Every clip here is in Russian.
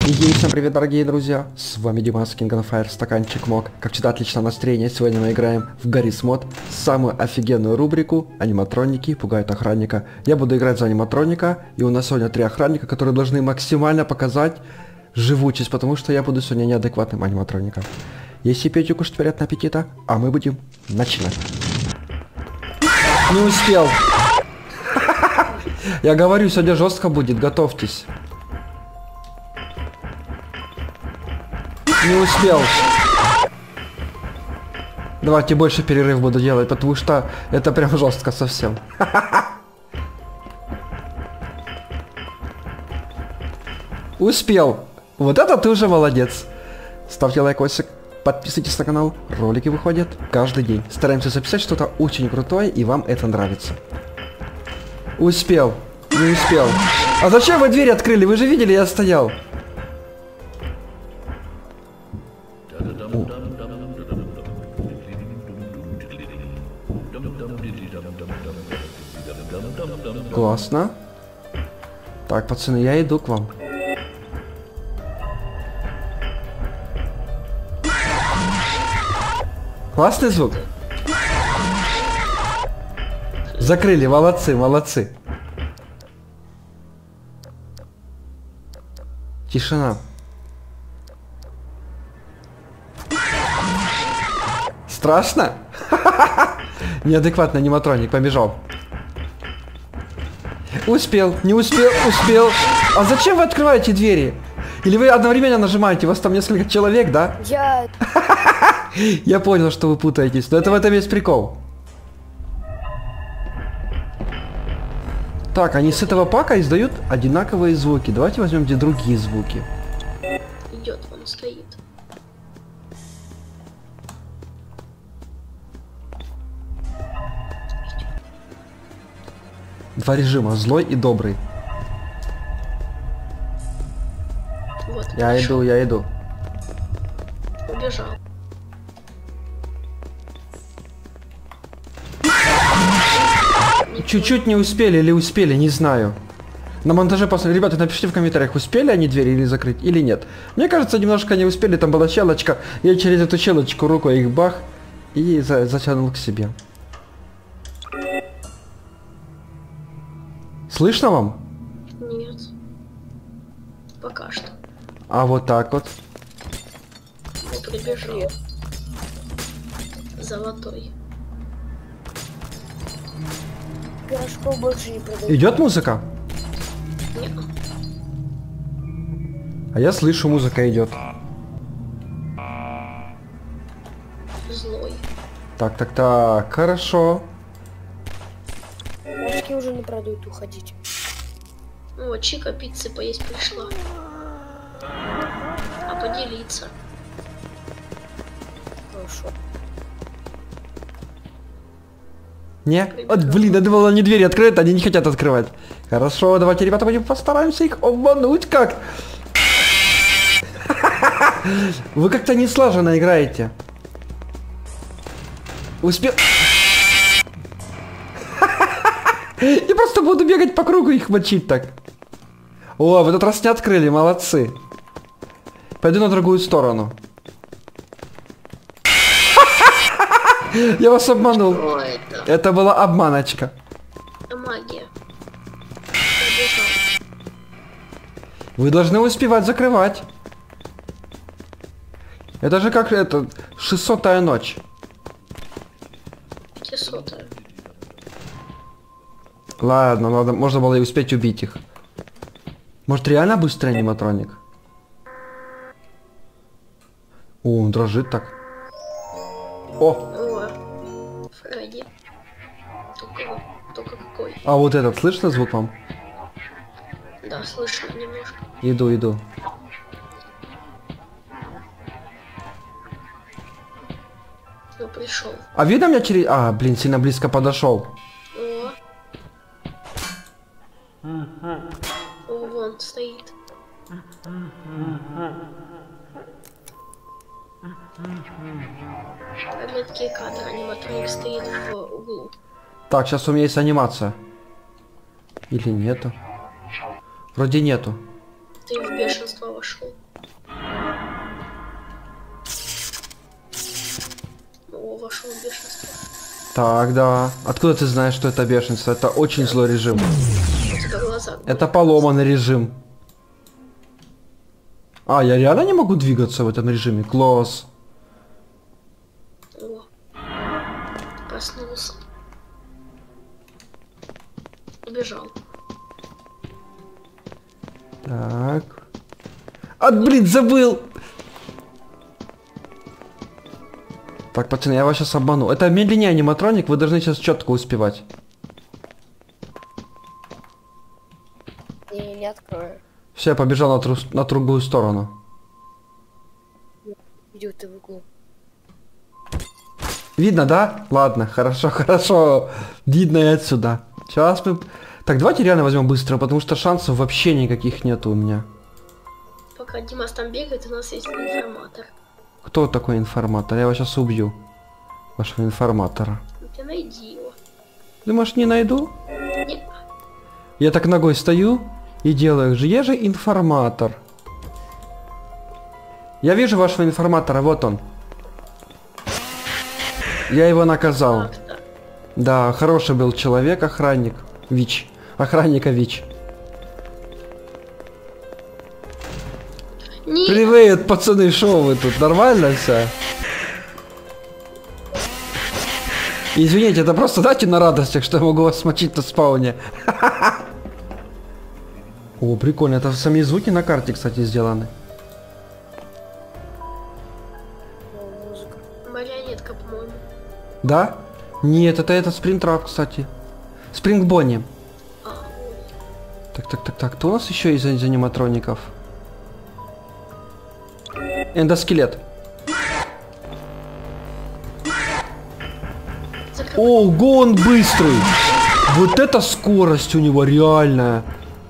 И всем привет, дорогие друзья, с вами Димас King on Fire, стаканчик мог. Как всегда, отличное настроение. Сегодня мы играем в Гаррис Мод, самую офигенную рубрику «Аниматроники пугают охранника». Я буду играть за аниматроника, и у нас сегодня 3 охранника, которые должны максимально показать живучесть, потому что я буду сегодня неадекватным аниматроником. Если пейте, кушать, приятного аппетита, а мы будем начинать. Не успел. Я говорю, сегодня жестко будет, готовьтесь. Не успел. Давайте больше перерыв буду делать, потому что это прям жестко совсем. Успел. Вот это ты уже молодец. Ставьте лайкосик, подписывайтесь на канал. Ролики выходят каждый день. Стараемся записать что-то очень крутое, и вам это нравится. Успел. Не успел. А зачем вы дверь открыли? Вы же видели, я стоял. Классно. Так, пацаны, я иду к вам. Классный звук. Закрыли, молодцы, молодцы. Тишина. Страшно? Неадекватный аниматроник побежал. Успел, не успел, успел. А зачем вы открываете двери? Или вы одновременно нажимаете? У вас там несколько человек, да? Я понял, что вы путаетесь. Но это в этом есть прикол. Так, они с этого пака издают одинаковые звуки. Давайте возьмем где другие звуки. Идет, он стоит. Два режима, злой и добрый. Вот, Я иду, я иду. Убежал. Чуть-чуть не успели или успели, не знаю. На монтаже посмотрите. Ребята, напишите в комментариях, успели они двери или закрыть, или нет. Мне кажется, немножко не успели, там была щелочка. Я через эту щелочку рукой их бах и затянул к себе. Слышно вам? Нет. Пока что. А вот так вот. Ну, прибежал. Золотой. Пирожков больше не продают. Идет музыка? Нет. А я слышу, музыка идет. Злой. Так, так, так, хорошо. Пирожки уже не продают, уходите. Ну вот, Чика пиццы поесть пришла. А поделиться? Хорошо. Не? Вот, блин, я думал, они двери открыты, они не хотят открывать. Хорошо, давайте, ребята, будем постараемся их обмануть как. Вы как-то не слаженно играете. Успел. Я просто буду бегать по кругу и их мочить так. О, в этот раз не открыли, молодцы. Пойду на другую сторону. Я вас обманул. Что это? Это была обманочка. Магия. Побежал. Вы должны успевать закрывать. Это же как это 600-я ночь. 500-я. Ладно, ладно, можно было и успеть убить их. Может, реально быстрый аниматроник? О, он дрожит так. О, О, Фредди. Только какой? а вот этот, слышно звук вам? Да, слышно немножко. Иду, иду. Ну, пришел. А видно меня через... А, блин, сильно близко подошел. О. О, вон стоит. Редкие кадры, аниматроник стоит в углу. Так, сейчас у меня есть анимация. Или нету? Вроде нету. Ты в бешенство вошел. вошел. О, вошел в бешенство. Так, да. Откуда ты знаешь, что это бешенство? Это очень злой режим. У тебя глаза. Это поломанный режим. А, я реально не могу двигаться в этом режиме? Класс. О, проснулся. Убежал. Так. А, блин, забыл! Так, пацаны, я вас сейчас обману. Это медленнее аниматроник, вы должны сейчас четко успевать. Не открою. Все, я побежал на другую сторону. Идет ты в углу. Видно, да? Ладно, хорошо, хорошо. Видно и отсюда. Сейчас мы... Так, давайте реально возьмем быстро, потому что шансов вообще никаких нету у меня. Пока Димас там бегает, у нас есть информатор. Кто такой информатор? Я его сейчас убью. Вашего информатора. Ты найди его. Думаешь, не найду? Нет. Я так ногой стою и делаю же. Я же информатор. Я вижу вашего информатора, вот он. Я его наказал. Так. Да, хороший был человек, охранник. ВИЧ. Охранника ВИЧ. Нет. Привет, пацаны, шо вы тут? Нормально все? Извините, это просто дайте на радостях, что я могу вас смочить на спауне. О, прикольно, это сами звуки на карте, кстати, сделаны. О, музыка. Марионетка, по-моему. Да? Нет, это Спрингтрап, кстати. Спрингбонни. А, ой. Так, кто у нас еще из аниматроников? Эндоскелет. Ого, он быстрый! Вот эта скорость у него реальная.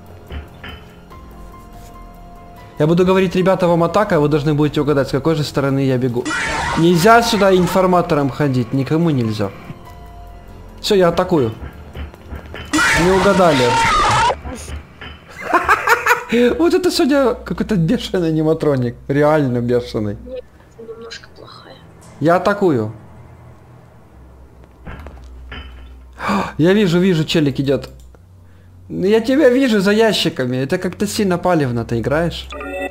Я буду говорить, ребята, вам атака, вы должны будете угадать, с какой же стороны я бегу. Нельзя сюда информатором ходить, никому нельзя. Все, я атакую. Не угадали. Вот это сегодня какой-то бешеный аниматроник. Реально бешеный. Нет, это немножко плохая. Я атакую. Я вижу, челик идет. Я тебя вижу за ящиками. Это как-то сильно палевно ты играешь.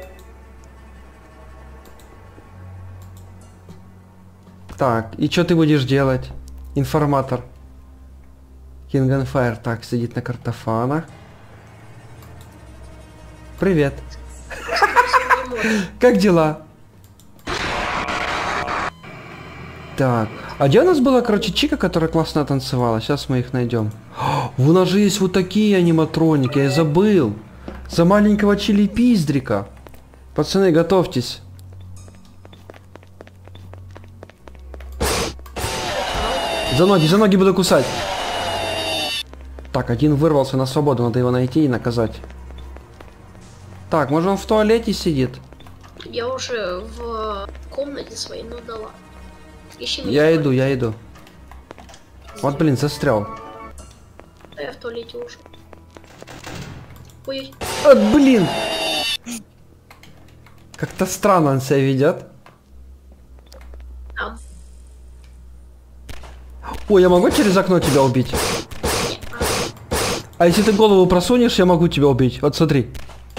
Так, и что ты будешь делать? Информатор. King on Fire. Так, сидит на картофанах. Привет. Как дела? Так, а где у нас была, короче, чика, которая классно танцевала? Сейчас мы их найдем. У нас же есть вот такие аниматроники, я забыл. За маленького чили-пиздрика. Пацаны, готовьтесь. За ноги буду кусать. Так, один вырвался на свободу, надо его найти и наказать. Так, может он в туалете сидит? Я уже в комнате своей, ну да ладно. Ищи меня. Я иду. Вот, блин, застрял. Да я в туалете уже. Ой, А, блин! Как-то странно он себя ведет. там. Ой, я могу через окно тебя убить? А если ты голову просунешь, я могу тебя убить. Вот смотри.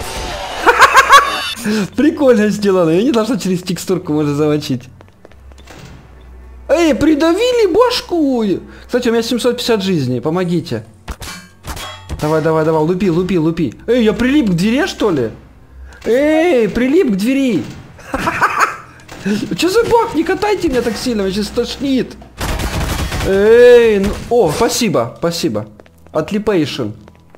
Прикольно сделано. Я не должна через текстурку можно замочить. Эй, придавили башку! Кстати, у меня 750 жизней. Помогите. Давай, лупи. Эй, я прилип к двери, что ли? Эй, прилип к двери. Че за баг? Не катайте меня так сильно, меня сейчас тошнит. Эй, ну... О, спасибо. Отлипейшн.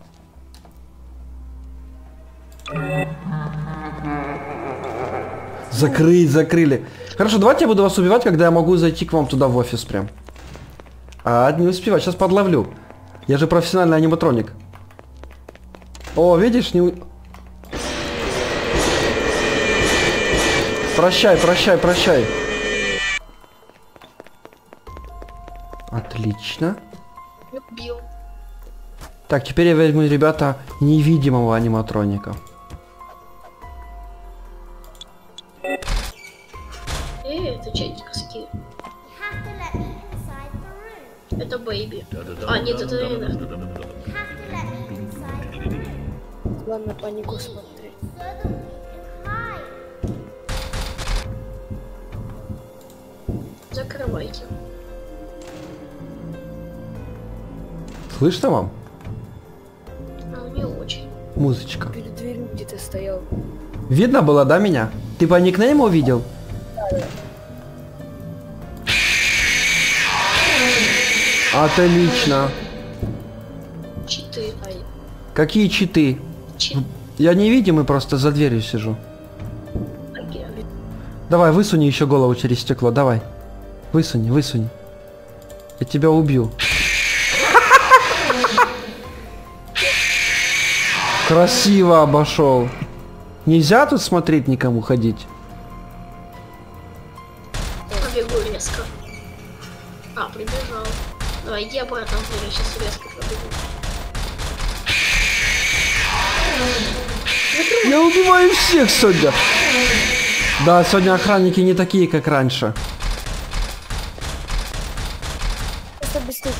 Закрыли. Хорошо, давайте я буду вас убивать, когда я могу зайти к вам туда в офис прям. А, не успевать, сейчас подловлю. Я же профессиональный аниматроник. О, видишь, не... Прощай. Отлично. Убил. Так, теперь я возьму, ребята, невидимого аниматроника. Это чайника скин. Это Бэйби. А, нет, это Рена. Ладно, панику смотри. Закрывайте. Слышно вам? Ну, не очень. Музычка. Перед дверью где-то стоял. Видно было, да, меня? Ты по никнейму увидел? Отлично. Читы. Ай, Какие читы? Чит. Я невидимый, просто за дверью сижу. Агент. Давай, высуни еще голову через стекло, давай. Высуни, высуни. Я тебя убью. Красиво обошел. Нельзя тут смотреть, никому ходить. Побегу резко. А, прибежал. Давай, иди обратно в дверь, я сейчас резко побегу. Я убиваю всех сегодня. Да, сегодня охранники не такие, как раньше. просто бесстыжий.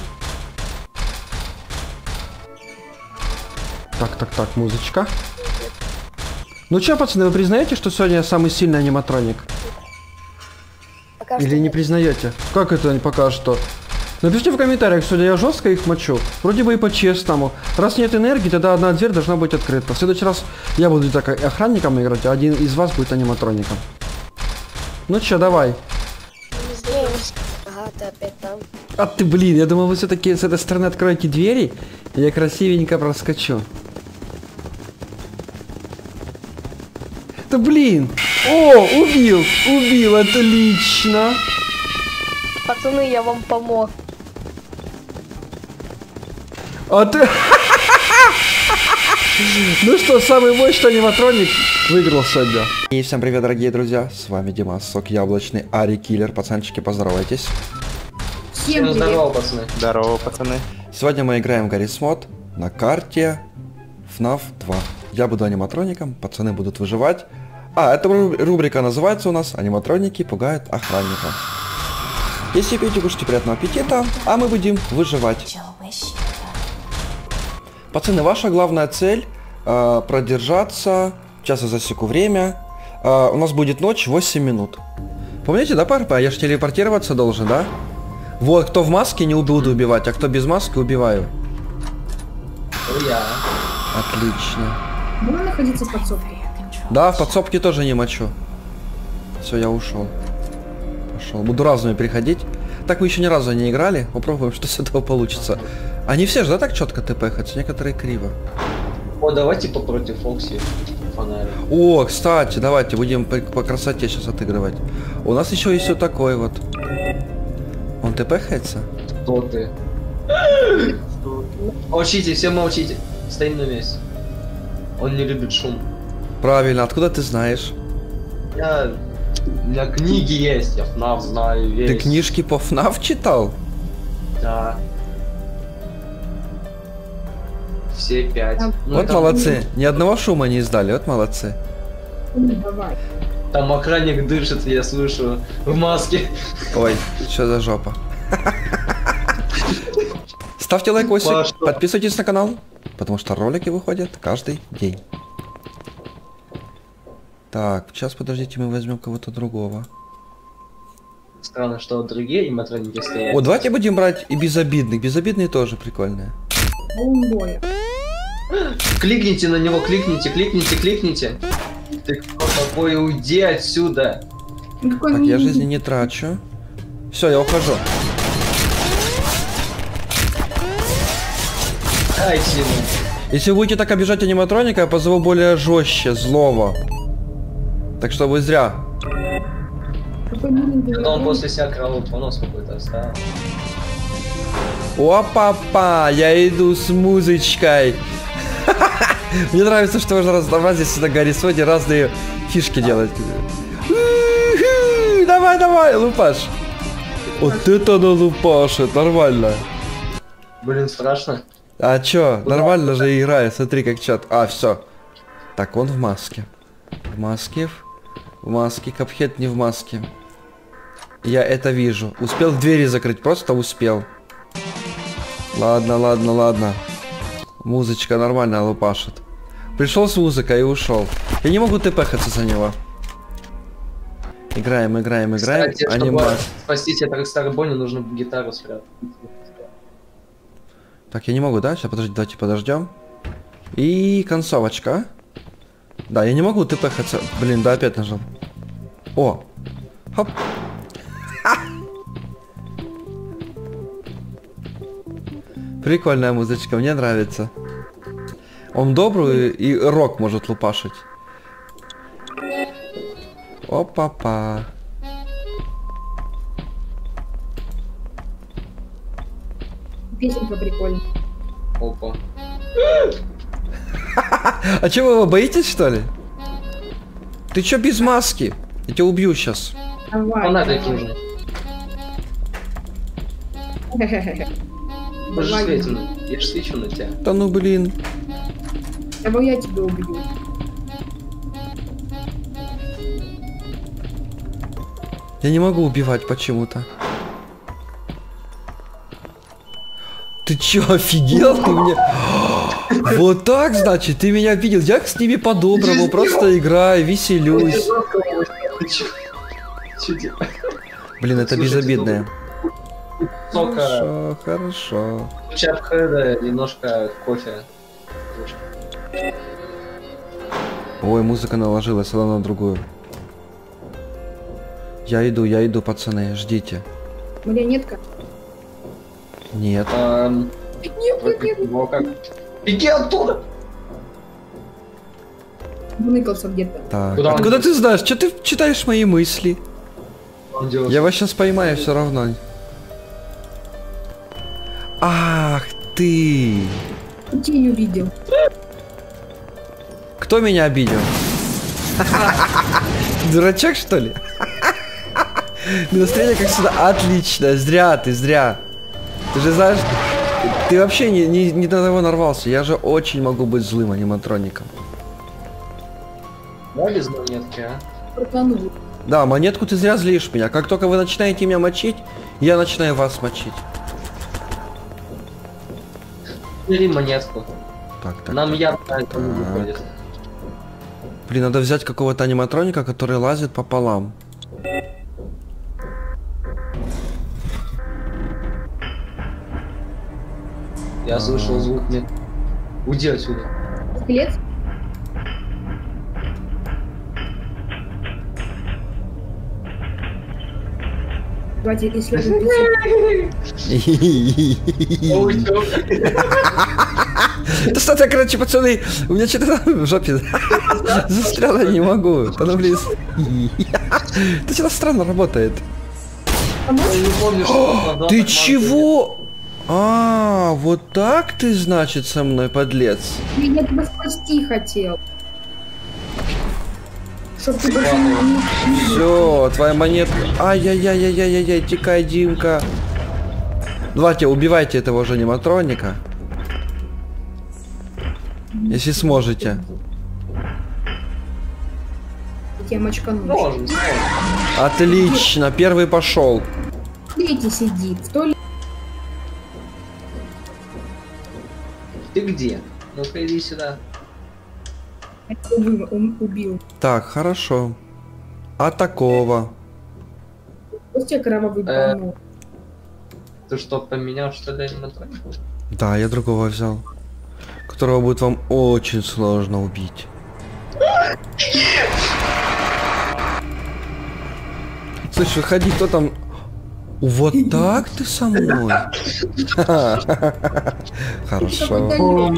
Так, музычка. Ну чё, пацаны, вы признаете, что сегодня я самый сильный аниматроник? Пока Или что не нет. признаете? Как это пока что? Напишите в комментариях, сегодня я жестко их мочу. Вроде бы и по-честному. Раз нет энергии, тогда одна дверь должна быть открыта. В следующий раз я буду так охранником играть, а один из вас будет аниматроником. Ну чё, давай. Не сдаемся. Ага, ты опять там. А ты, блин, я думал, вы все-таки с этой стороны откроете двери, и я красивенько проскочу. Да блин! О, убил, отлично! Пацаны, я вам помог. А ты... Ну что, самый мощный аниматроник выиграл сегодня. И всем привет, дорогие друзья, с вами Димас, сок яблочный, Ари Киллер. Пацанчики, поздоровайтесь. Всем здорово, пацаны. Здорово, пацаны. Сегодня мы играем в Garry's Mod на карте FNAF 2. Я буду аниматроником, пацаны будут выживать. А, эта рубрика называется у нас «Аниматроники пугают охранника». Если пьете, кушайте, приятного аппетита, а мы будем выживать. Пацаны, ваша главная цель продержаться. Сейчас я засеку время. У нас будет ночь 8 минут. Помните, да, парпа? Я же телепортироваться должен, да? Вот, кто в маске, не буду убивать, а кто без маски, убиваю. Я. Отлично. Можно находиться в подсобке? Да, в подсобке тоже не мочу. Все, я ушел. Пошел. Буду разными приходить. Так мы еще ни разу не играли. Попробуем, что с этого получится. Они все же, да, так четко тпхаются? Некоторые криво. О, давайте против Фокси. Фонарик. О, кстати, давайте будем по красоте сейчас отыгрывать. У нас еще есть вот такой вот. Он тпхается? Кто ты? Молчите, все молчите. Стоим на месте. Он не любит шум. Правильно, откуда ты знаешь? У меня книги есть, я FNAF знаю весь. Ты книжки по FNAF читал? Да. Все 5. Вот молодцы. Ни одного шума не издали, вот молодцы. Давай. Там охранник дышит, я слышу, в маске. Ой, что за жопа. Ставьте лайкосик, Паша. подписывайтесь на канал, потому что ролики выходят каждый день. Так, сейчас подождите, мы возьмем кого-то другого. Странно, что другие аниматроники стоят. О, давайте будем брать и безобидных. Безобидные тоже прикольные. Боя. Кликните на него, кликните. Ты кто такой, уйди отсюда. Так, я жизни не трачу. Все, я ухожу. Дайте ему. Если вы будете так обижать аниматроника, я позову более жестче, злого. Так что вы зря. Это он после себя кровавый понос какой-то оставил. Опа-па, я иду с музычкой. Мне нравится, что можно разнообразить сюда Garry's Mod разные фишки делать. Давай, лупаш. Вот это на лупашит, нормально. Блин, страшно. А чё, нормально же играет, смотри как чат. А, все. Так, он в маске. В маске, Капхед не в маске. Я это вижу. Успел двери закрыть, просто успел. Ладно, ладно, ладно. Музычка нормально лупашит. Пришел с музыкой и ушел. Я не могу тпхаться за него. Играем, играем, играем. Кстати, чтобы спасти этот старый Бонни, нужно гитару спрятать. Так, я не могу, да? Сейчас, подожди, давайте подождем. И концовочка. Да, я не могу тпхаться. Блин, да, опять нажал. О! Хоп! Ха! Прикольная музычка, мне нравится. Он добрый и рок может лупашить. Опа-па. Песенка прикольная. Опа. А чё, вы его боитесь, что ли? Ты чё без маски? Я тебя убью сейчас. Давай. Он надо нужно. Боже, Давай. светим. Я ж свечу на тебя. Да ну блин. Давай я тебя убью. Я не могу убивать почему-то. Ты чё, офигел? Ты мне... Вот так, значит, ты меня видел. Я с ними по-доброму просто играю, веселюсь. Блин, это безобидное. Хорошо, хорошо. Чап хеда, немножко кофе. Ой, музыка наложилась, она на другую. Я иду, пацаны, ждите. Марионетка. Нет. Беги оттуда! Выныкался где-то. Так, Куда он откуда идет? ты знаешь? Что ты читаешь мои мысли? Он делает. Я вас сейчас поймаю все равно. Ах ты! Тень увидел. Кто меня обидел? Дурачок, что ли? Настроение, как всегда, отлично. Зря ты, зря. Ты же знаешь, ты вообще не на того нарвался. Я же очень могу быть злым аниматроником. Да, без монетки, а? Протонул. Да, монетку ты зря злишь меня. Как только вы начинаете меня мочить, я начинаю вас мочить. Бери монетку. Так. Нам явно это не Так. выходит. Блин, надо взять какого-то аниматроника, который лазит пополам. Я слышал звук, нет. Уйди отсюда. Скелет? Давайте исследуем писем. Да что-то, короче, пацаны, у меня что-то в жопе застряло, не могу. Да ну, блин. Это что-то странно работает. Я не помню, что Ты чего? А, вот так ты, значит, со мной, подлец. Я тебя спасти хотел. Чтоб ты больше не... Все, твоя монетка. Ай-яй-яй-яй-яй-яй, тикай, Димка. Давайте, убивайте этого же аниматроника. Если сможете. Я мочкану. Можем, сможем. Отлично, первый пошел. Третий сидит. В туалете. Ты где? Ну-ка иди сюда. Убил. Так, хорошо. А такого? Вот тебе кровавый бану. Ты что, поменял что ли аниматроник? Да, я другого взял. Которого будет вам очень сложно убить. Слышь, выходи, кто там? Вот так ты со мной? Хорошо.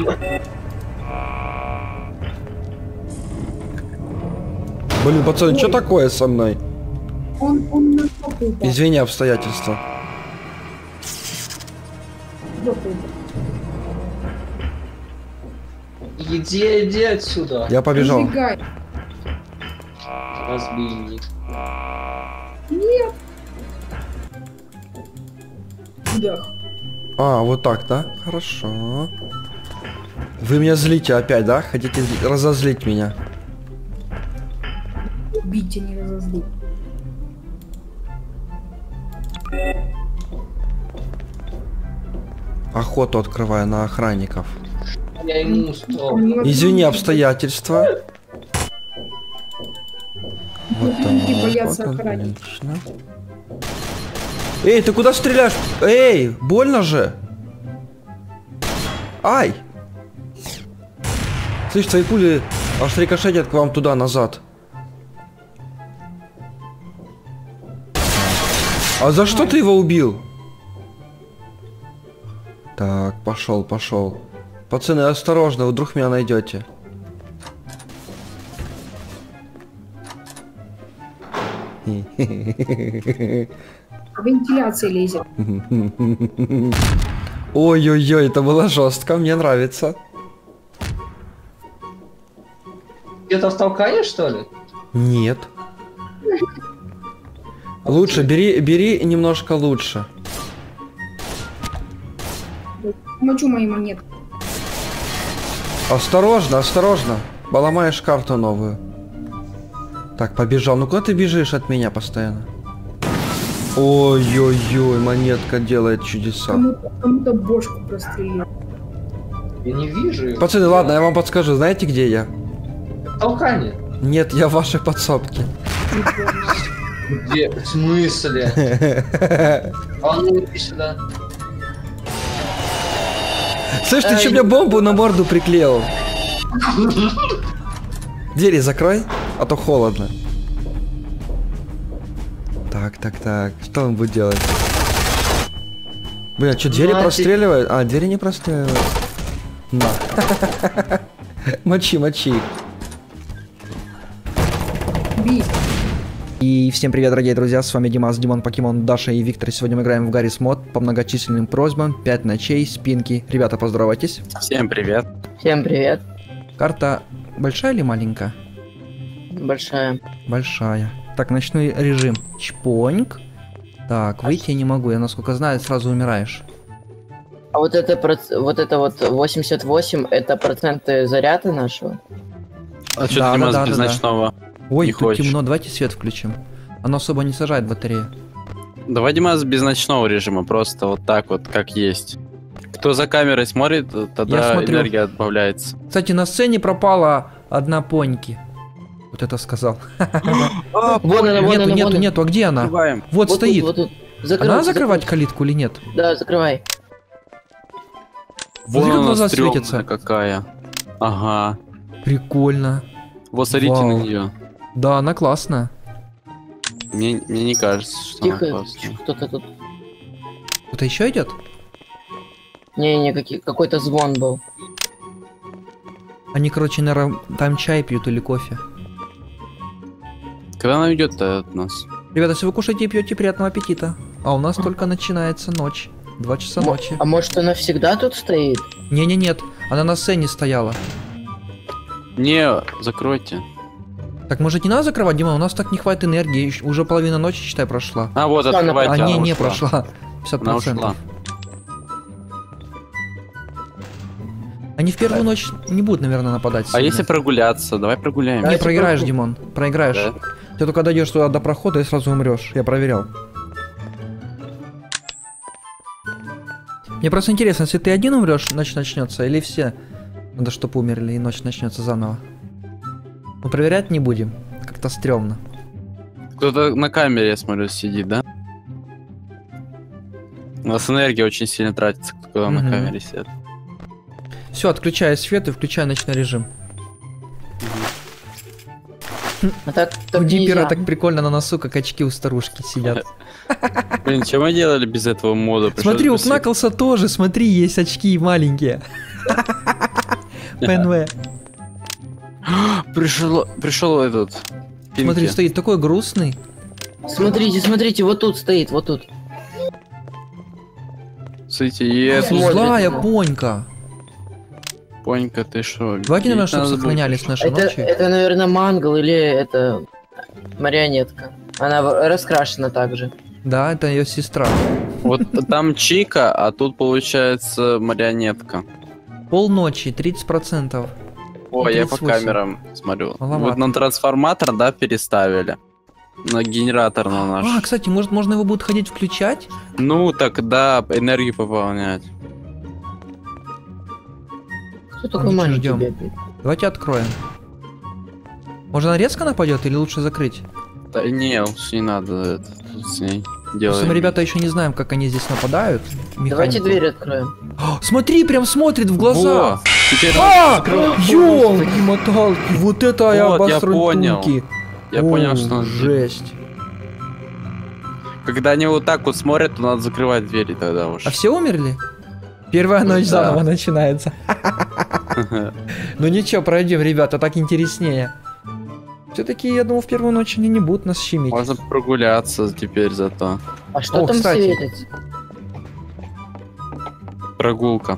Блин, пацаны, что такое со мной? Он на жопу упал. Извини, обстоятельства. Жопу. Иди отсюда. Я побежал. Убегай. Разбийник. Нет. Куда? А, вот так, да? Хорошо. Вы меня злите опять, да? Хотите разозлить меня? Убить, а не разозлить. Охоту открываю на охранников. Я ему устроил. Извини, обстоятельства. Вот Охранники так, боятся вот охранников. отлично. Эй, ты куда стреляешь? Эй, больно же. Ай! Слышь, твои пули аж рикошетят к вам туда, назад. А за что ты его убил? Так, пошел, пошел. Пацаны, осторожно, вы вдруг меня найдете. Вентиляция лезет. Ой-ой-ой, это было жестко, мне нравится. Где-то в толкане, что ли? Нет. Лучше, бери немножко лучше. Мочу мои монеты. Осторожно, осторожно. Поломаешь карту новую. Так, побежал. Ну куда ты бежишь от меня постоянно? Ой-ой-ой, монетка делает чудеса. Кому-то бошку прострелил. Я не вижу его. Пацаны, ладно, я вам подскажу. Знаете, где я? В толкане. Нет, я в вашей подсобке. Где? В смысле? А ну иди сюда. Слышь, ты что мне бомбу на морду приклеил? Двери закрой, а то холодно. Так, так, так. Что он будет делать? Блин, что, двери простреливают? А, двери не простреливают. На. Мочи, мочи. Бей. И всем привет, дорогие друзья, с вами Димас, Димон, Покемон, Даша и Виктор. Сегодня мы играем в Гаррис Мод по многочисленным просьбам, 5 ночей, спинки. Ребята, поздоровайтесь. Всем привет. Всем привет. Карта большая или маленькая? Большая. Большая. Так, ночной режим. Чпоньк. Так, выйти я не могу, я насколько знаю, сразу умираешь. А вот это вот 88 это проценты заряда нашего? А что Да, ты, Димас, да, без да, да. ночного? Ой, Не тут хочешь. темно, давайте свет включим. Оно особо не сажает батарею. Давай, Димас, без ночного режима, просто вот так вот, как есть. Кто за камерой смотрит, Я тогда смотрю. энергия отбавляется. Кстати, на сцене пропала одна поньки. Вот это сказал. Вон она, вон Нету, она, нету, вон она. нету, а где она? Открываем. Вот Вот стоит. тут, вот тут. Надо закрывать калитку или нет? Да, закрывай. Смотри, как Вон глаза она стрёмная светятся. какая. Ага. Прикольно. Вот смотрите Вау. на нее. Да, она классная. Мне не кажется, что она Тихо, классная. кто-то тут. Кто-то еще идет? Не, какой-то звон был. Они, короче, наверное, там чай пьют или кофе. Когда она уйдет-то от нас? Ребята, если вы кушаете и пьете, приятного аппетита. А у нас только начинается ночь. 2 часа ночи. А может она всегда тут стоит? Не-не-нет, она на сцене стояла. Не, закройте. Так, может, не надо закрывать, Дима? У нас так не хватит энергии. Уже половина ночи, считай, прошла. А, вот, Она- открывайте. А, она не ушла. прошла. 50%. Она ушла. Они в первую ночь не будут, наверное, нападать. А сильно. если прогуляться? Давай прогуляем. Не Давайте проиграешь, прогу- Димон. Проиграешь. Да? Ты только дойдешь туда до прохода и сразу умрешь. Я проверял. Мне просто интересно, если ты один умрешь, ночь начнется, или все? Надо, чтобы умерли, и ночь начнется заново. Мы проверять не будем. Как-то стрёмно. Кто-то на камере, я смотрю, сидит, да? У нас энергия очень сильно тратится, когда на Мгм. камере сидит. Все, отключай свет и включай ночной режим. А так У Диппера нельзя. так прикольно на носу, как очки у старушки сидят. Блин, что мы делали без этого мода? Пришлось Смотри, у бы себе- Кнаклса тоже, смотри, есть очки маленькие. ПНВ. Пришел этот. Смотри, Пинки. стоит такой грустный. Смотрите, вот тут стоит, вот тут. Смотрите, и эту Смотрит. Злая понька. Понька, ты шо? Давайте, наверное, Бить чтобы надо было. сохранялись наши ночи. Это, наверное, мангл или это марионетка. Она раскрашена также. Да, это ее сестра. Вот там Чика, а тут получается марионетка. Полночи, 30%. О, я по 38. камерам смотрю. Маловато. Вот на трансформатор, да, переставили. На генератор на наш. А, кстати, может можно его будет ходить включать? Ну, тогда энергию пополнять. Кто такой ничего, маленький ждем. бегает? Давайте откроем. Может она резко нападет или лучше закрыть? Да не, лучше не надо это тут с ней делать. Просто мы, ребята, еще не знаем, как они здесь нападают. Давайте Механику. дверь откроем. О, смотри, прям смотрит в глаза. Во, теперь Ёлки-моталки, вот это я Вот, я обосрал понял. тунки. я О, понял, что надо- жесть. когда они вот так вот смотрят, то надо закрывать двери тогда уж. А все умерли? Первая ночь Да. заново начинается. Ну ничего, пройдем, ребята, так интереснее. Все-таки, я думал, в первую ночь они не будут нас щемить. Можно прогуляться теперь зато. А что О, там кстати. светится? Прогулка.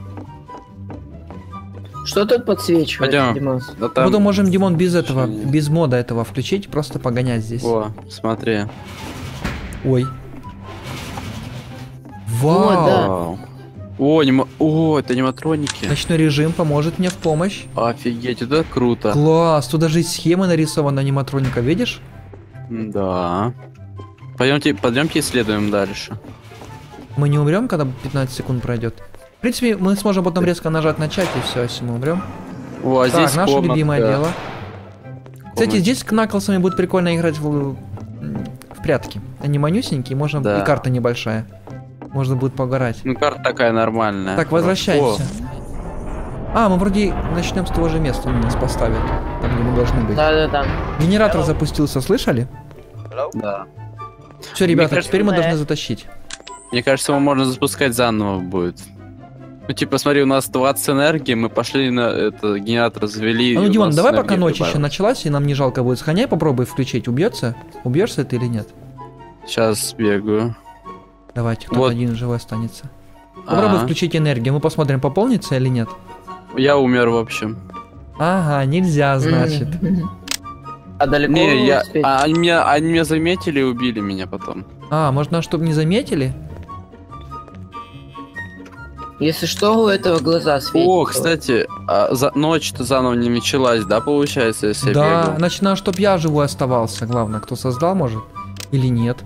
Что тут подсвечивает, Пойдем. Димас? Да Потом там... можем, Димон, без этого, Нет. без мода этого включить, просто погонять здесь. О, смотри. Ой. Вау. да. Вау. О, это аниматроники. Ночной режим поможет мне в помощь. Офигеть, это круто. Класс, тут даже есть схема нарисована аниматроника, видишь? Да. Пойдемте исследуем дальше. Мы не умрем, когда 15 секунд пройдет. В принципе, мы сможем потом резко нажать начать и все, если мы умрем. О, а Так, здесь наше комнатка. любимое дело. Кстати, Комнатка. здесь с Кнаклсами будет прикольно играть в прятки. Они манюсенькие, можно Да. и карта небольшая. Можно будет погорать. Ну, карта такая нормальная. Так, возвращаемся. А, мы вроде начнем с того же места, они нас поставят. Там, где мы должны быть. Да-да-да. Генератор запустился, слышали? О, да. Все, ребята, кажется, теперь мы да. должны затащить. Мне кажется, его можно запускать заново будет. Ну, типа, смотри, у нас 20 энергии, мы пошли на это, генератор завели. А ну, и у Димон, нас давай энергия пока ночь еще прибавилась. началась, и нам не жалко будет. Сгоняй, попробуй включить. Убьется? Убьешься ты или нет? Сейчас бегаю. Давайте, кто-то Вот. один живой останется. Попробуй включить энергию. Мы посмотрим, пополнится или нет. Я умер, в общем. Ага, нельзя, значит. А далеко Не, я... успеть? они меня заметили и убили меня потом. А, можно, чтобы не заметили? Если что, у этого глаза светят. О, кстати, ночь-то заново не началась, да, получается, если я Да, бегал? значит, надо, чтоб я живой оставался. Главное, кто создал, может? Или нет?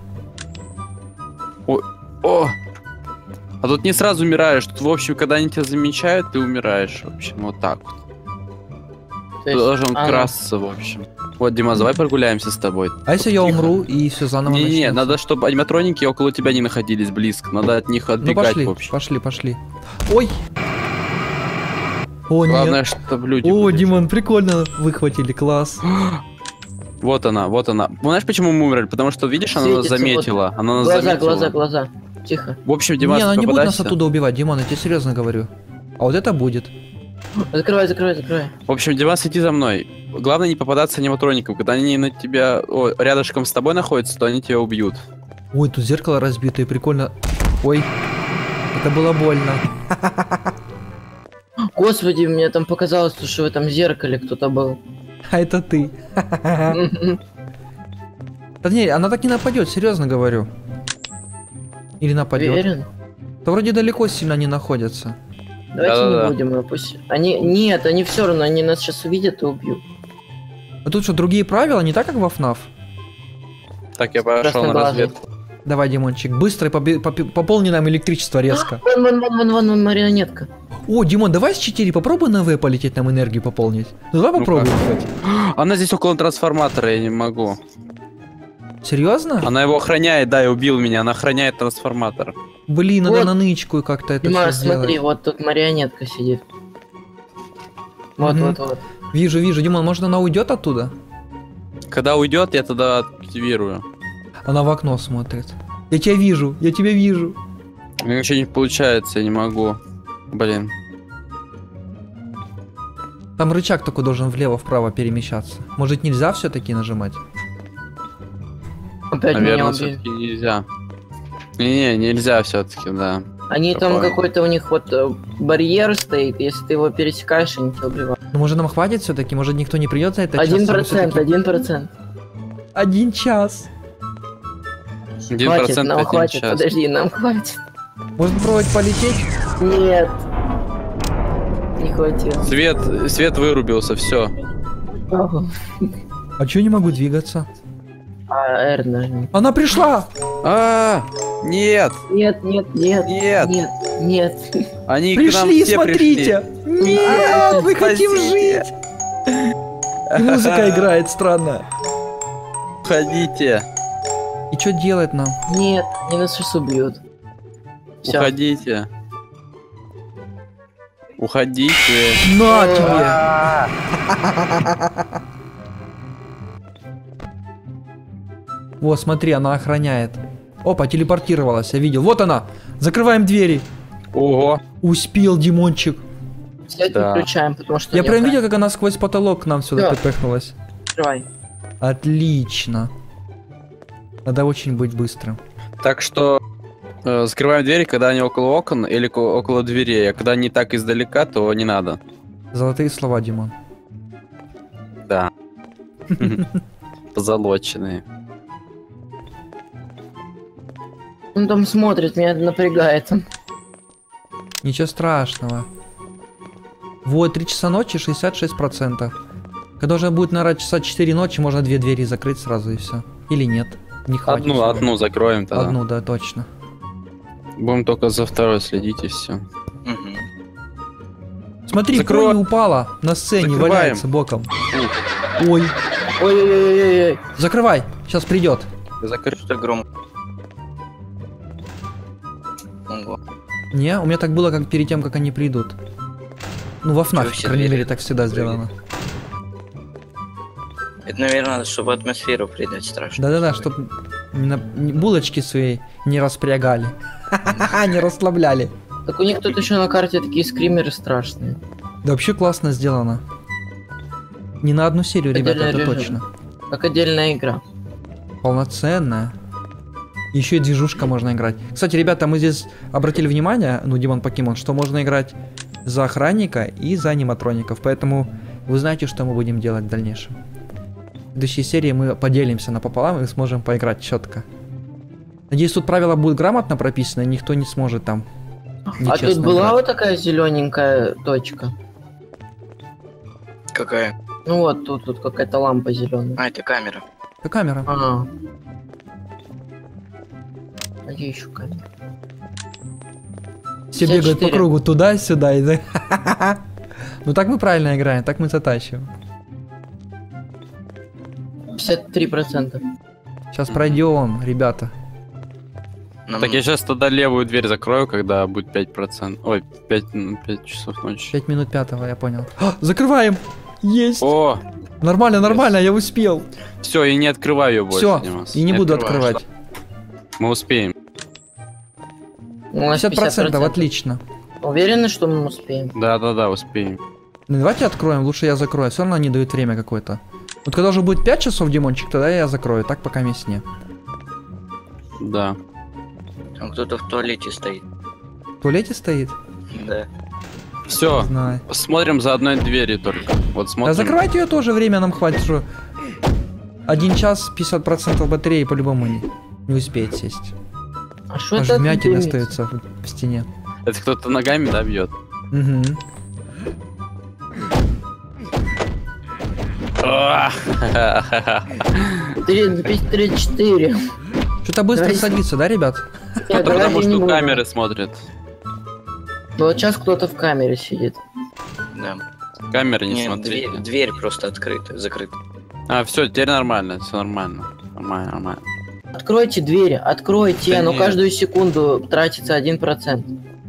О! А тут не сразу умираешь. Тут, в общем, когда они тебя замечают, ты умираешь. В общем, вот так вот. То Ты есть- должен а, ну. красться, в общем. Вот, Дима, давай прогуляемся с тобой. А если я умру и все заново Не-не, начнется? надо, чтобы аниматроники около тебя не находились близко. Надо от них Ну отбегать, пошли, в общем. пошли, пошли. Ой! О, Главное, нет. чтобы люди О, были. Димон, прикольно выхватили, класс. Вот она, вот она. Ну, знаешь, почему мы умерли? Потому что, видишь, она нас Светится, заметила. Она нас Глаза, заметила. глаза. Тихо. В общем, Дима, Не, она не будет нас попадайся. оттуда убивать, Димон, я тебе серьезно говорю. А вот это будет. Закрывай. В общем, Димас, иди за мной. Главное не попадаться аниматроникам. Когда они на тебя, рядышком с тобой находятся, то они тебя убьют. Ой, тут зеркало разбитое, прикольно. Ой, это было больно. Господи, мне там показалось, что в этом зеркале кто-то был. А это ты. Да не, она так не нападет, серьезно говорю. Или нападет. Уверен? Да вроде далеко сильно не находятся. Давайте Да-да-да. не будем, пусть. Нет, они все равно, они нас сейчас увидят и убьют. А тут что, другие правила, не так, как во FNAF? Так, я пошел на Красноглазый. разведку. Давай, Димончик, быстро пополни нам электричество резко. Вон, марионетка. О, Димон, давай с 4 попробуй на В полететь, нам энергию пополнить. Ну давай Ну-ка. попробуем, кстати. Она здесь около трансформатора, я не могу. Серьезно? Она его охраняет, да, и убил меня. Она охраняет трансформатор. Блин, надо Вот. на нычку как-то это Дима, все сделать. смотри, вот тут марионетка сидит. Вот. Мгм. Вижу, Димон, может она уйдет оттуда? Когда уйдет, я тогда активирую. Она в окно смотрит. Я тебя вижу. У меня ничего не получается, я не могу. Блин. Там рычаг только должен влево-вправо перемещаться. Может нельзя все-таки нажимать? Опять Наверное, меня убили. все-таки нельзя. Не, нельзя все-таки, да. Они там Такое. какой-то у них вот барьер стоит, если ты его пересекаешь, они тебя убивают. Ну может нам хватит все-таки? Может никто не придет за это? 1%, 1%. 1 час. 1% Хватит, нам 1 хватит, час. подожди, нам хватит. Можно пробовать полететь? Нет. Не хватило. Свет вырубился, все. А чё я не могу двигаться? R нажми. Она пришла! Нет! Нет, нет, нет. Нет! Нет, нет. Они к нам Пришли, все смотрите! Нет, мы хотим Спасите. жить! И музыка играет странно. Уходите! И что делать нам? Нет, они нас сейчас убьют. Всё. Уходите! Уходите! На тебе! Вот, смотри, она охраняет. Опа, телепортировалась, я видел. Вот она! Закрываем двери. Ого! Успел, Димончик. Все Да. выключаем, потому что... Я не прям охраняют. видел, как она сквозь потолок к нам сюда Да. припехнулась. Открывай. Отлично. Надо очень быть быстрым. Так что закрываем двери, когда они около окон или около дверей, а когда они так издалека, то не надо. Золотые слова, Димон. Да. Позолоченные. Он там смотрит, меня это напрягает. Ничего страшного. Вот, 3 часа ночи, 66%. Когда уже будет, наверное, часа 4 ночи, можно 2 двери закрыть сразу и все. Или нет. Не хватит. всего. Одну закроем тогда. Одну, да, точно. Будем только за второй следить и все. Смотри, Закрой. Пони упала на сцене, Закрываем. валяется боком. Ой, Ой-ой-ой-ой-ой. закрывай, сейчас придет. Закрыть громко. Не, у меня так было, как перед тем, как они придут. Ну, во ФНАФ, по крайней мере, так всегда сделано. Это, наверное, чтобы атмосферу придать страшно. Да-да-да, чтобы булочки свои не распрягали. Не расслабляли. Так у них тут еще на карте такие скримеры страшные. Да вообще классно сделано. Не на одну серию, ребята, Отдельный это режим. точно. Как отдельная игра. Полноценная. Еще и движушка можно играть. Кстати, ребята, мы здесь обратили внимание, ну, Димон Покемон, что можно играть за охранника и за аниматроников. Поэтому вы знаете, что мы будем делать в дальнейшем. В следующей серии мы поделимся напополам и сможем поиграть четко. Надеюсь, тут правила будут грамотно прописаны, никто не сможет там А нечестно тут была играть. вот такая зелененькая точка. Какая? Ну вот, тут какая-то лампа зеленая. А, это камера. Это камера. А где еще камера? Все бегают по 54. кругу туда-сюда. И... Ну так мы правильно играем, так мы затащим. 53%. Сейчас пройдем, ребята. Нам- Так я сейчас тогда левую дверь закрою, когда будет 5%. Ой, 5 часов ночи. 5 минут 5, я понял. А, закрываем! Есть! О, Нормально, нормально, я успел. все, и не открываю ее больше. Все, Димас. и не буду открываю. открывать. Мы успеем. У нас 50%, отлично. Уверены, что мы успеем? Да, успеем. Ну, давайте откроем, лучше я закрою. Все равно они дают время какое-то. Вот когда уже будет 5 часов, Димончик, тогда я закрою. Так пока мест нет. Да. Там кто-то в туалете стоит. В туалете стоит? Да. Все, Знаю. смотрим за одной дверью только. Вот Да смотрим. закрывайте ее тоже, время нам хватит, что 1 час 50% батареи по-любому не успеет сесть. А что Аж это? вмятины дымится? остаются в стене. Это кто-то ногами, да, бьет? Угу. А, 34. Что-то быстро Давай. садится, да, ребят? Нет, Потому давайте не что будем. камеры смотрят. Ну, вот сейчас кто-то в камере сидит. Да. Камеры не Нет, смотрите. дверь просто открыта, закрыта. А, все, теперь нормально, все нормально. Нормально. Откройте двери, откройте, Да но нет. каждую секунду тратится 1%.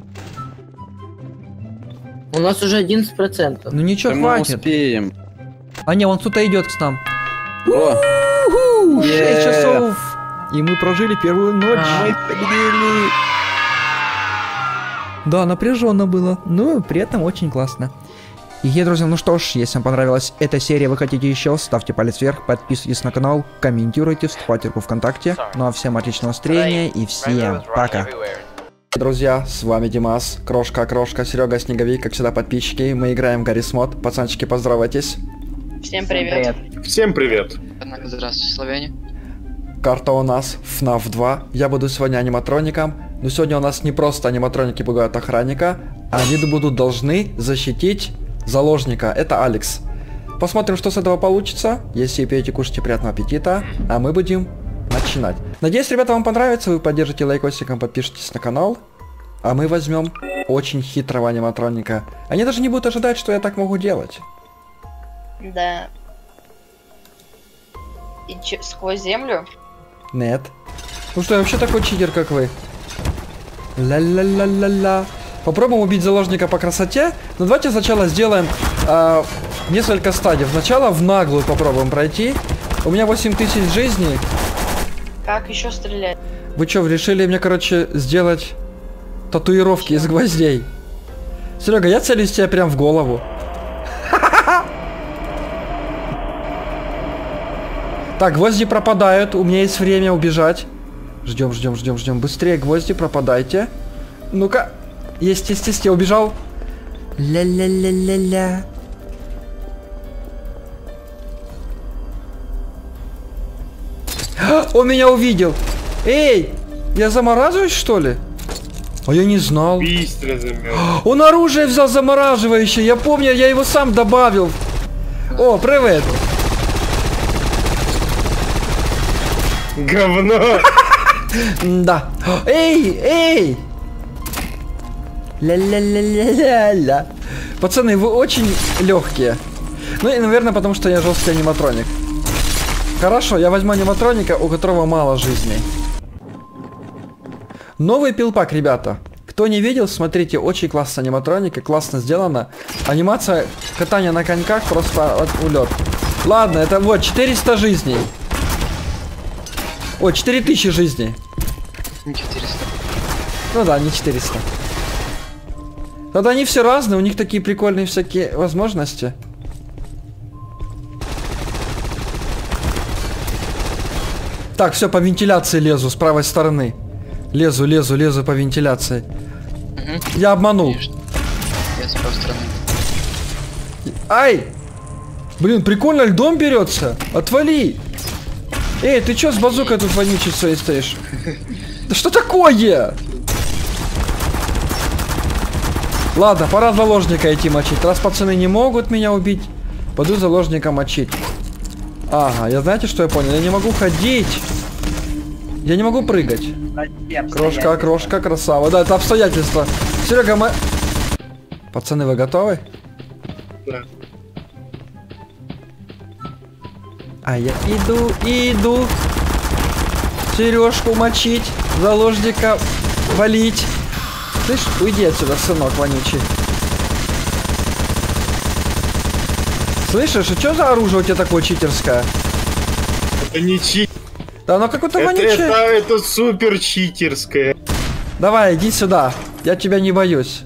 У нас уже 11%. Ну ничего, Да мы хватит. успеем. А не, вон кто-то идет к нам. О, 6 Yeah. часов. И мы прожили первую ночь. Мы победили. Да, напряженно было. Но при этом очень классно. И, друзья, ну что ж, если вам понравилась эта серия, вы хотите еще, ставьте палец вверх, подписывайтесь на канал, комментируйте, вступайте в группу ВКонтакте. Ну а всем отличного настроения и всем пока. Друзья, с вами Димас, Крошка, Серега, Снеговик, как всегда подписчики, мы играем в Гаррис Мод. Пацанчики, поздоровайтесь. Всем привет. Всем привет. Здравствуйте, славяне. Карта у нас FNAF 2. Я буду сегодня аниматроником. Но сегодня у нас не просто аниматроники пугают охранника. Они должны защитить заложника. Это Алекс. Посмотрим, что с этого получится. Если пьете, кушайте, приятного аппетита. А мы будем начинать. Надеюсь, ребята, вам понравится. Вы поддержите лайкосиком, подпишитесь на канал. А мы возьмем очень хитрого аниматроника. Они даже не будут ожидать, что я так могу делать. Да. И сквозь землю? Нет. Ну что, я вообще такой читер, как вы. Ла-ла-ла-ла-ла. Попробуем убить заложника по красоте. Но давайте сначала сделаем несколько стадий. Сначала в наглую попробуем пройти. У меня 8000 жизней. Как еще стрелять? Вы что, решили мне, короче, сделать татуировки из гвоздей? Серега, я целюсь тебе прям в голову. Так, гвозди пропадают. У меня есть время убежать. Ждем, ждем, ждем, ждем. Быстрее, гвозди, пропадайте. Ну-ка. Есть, я убежал. Ля-ля-ля-ля-ля. Он меня увидел. Эй, я замораживаюсь, что ли? А я не знал. Быстро замёрз. Он оружие взял замораживающее. Я помню, я его сам добавил. О, привет. Говно. Да. Эй. Ля-ля-ля-ля-ля-ля. Пацаны, вы очень легкие. Ну и, наверное, потому что я жесткий аниматроник. Хорошо, я возьму аниматроника, у которого мало жизней. Новый пилпак, ребята. Кто не видел, смотрите, очень классная аниматроника, классно сделано. Анимация катания на коньках просто улет. Ладно, это вот 400 жизней. Ой, 4000 жизней. Не 400. Ну да, не 400. Тогда они все разные, у них такие прикольные всякие возможности. Так, все, по вентиляции лезу с правой стороны. Лезу по вентиляции. Угу. Я обманул. Конечно. Я с правой стороны. Ай! Блин, прикольно льдом берется. Отвали! Эй, ты чё с базукой тут вонючей своей стоишь? Да что такое? Ладно, пора заложника идти мочить. Раз пацаны не могут меня убить, пойду заложника мочить. Ага, я знаете, что я понял? Я не могу ходить. Я не могу прыгать. Крошка, красава. Да, это обстоятельства. Серега, мы... Пацаны, вы готовы? Да. А я иду. Сережку мочить. Заложника валить. Слышь, уйди отсюда, сынок вонючий. Слышишь, а что за оружие у тебя такое читерское? Это не чит. Да оно какое-то вонючее. Это супер читерское. Давай, иди сюда. Я тебя не боюсь.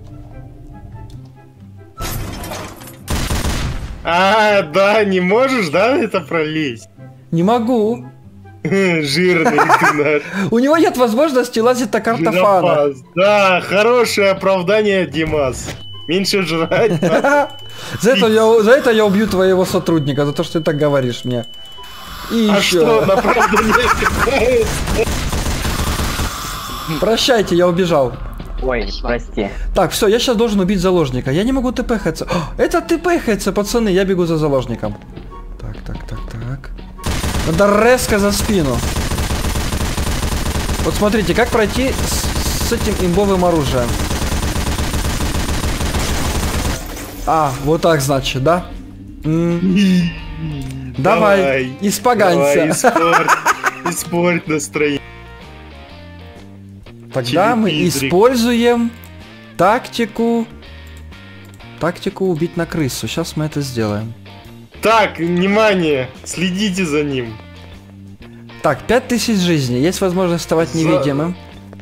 А, да, не можешь, да, это пролезть? Не могу. Жирный ты наш. У него нет возможности лазить на картофана. Жирафас. Да, хорошее оправдание, Димас. Меньше жрать. За это я убью твоего сотрудника, за то, что ты так говоришь мне. И А еще. что, на оправдание? Прощайте, я убежал. Ой, прости. Так, все, я сейчас должен убить заложника. Я не могу тпхаться. Это тпхается, пацаны, я бегу за заложником. Так. Надо резко за спину. Вот смотрите, как пройти с этим имбовым оружием. А, вот так значит, да? Давай, испоганься. Испорть настроение. Тогда мы используем тактику убить на крысу. Сейчас мы это сделаем. Так, внимание, следите за ним. Так, 5000 жизней. Есть возможность вставать невидимым.